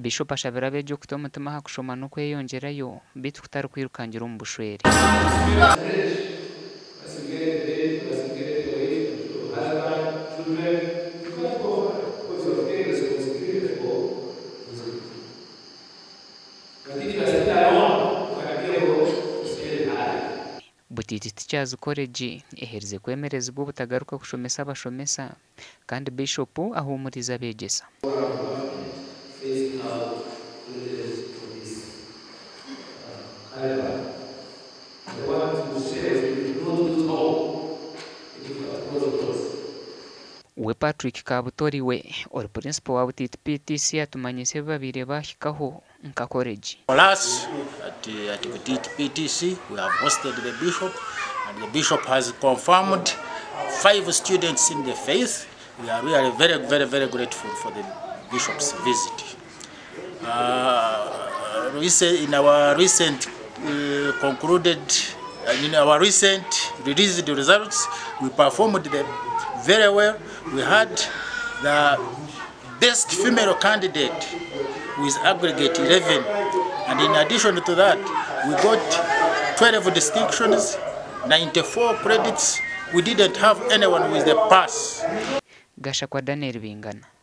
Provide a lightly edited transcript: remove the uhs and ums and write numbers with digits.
Bishop ashabira bejo kutomutuma hakushoma no kweyongerayo bitu kutari kwirukangira obushwere. Butiti Teachers College eherize kwemerezibwa ubutagaruka kushomesa abashomesa kandi Bishop ahumuriza abegesa. We Patrick Kabutori we or principal wa Butiti PTC atumanyise babire bahikaho nka college. For us at Butiti PTC, we have hosted the Bishop, and the Bishop has confirmed 5 students in the faith. We are really very grateful for the Bishop's visit. In our recent released results, we performed very well. We had the best female candidate with aggregate 11, and in addition to that, we got 12 distinctions, 94 credits. We didn't have anyone with a pass. Gasha kwa Daniel Bingana.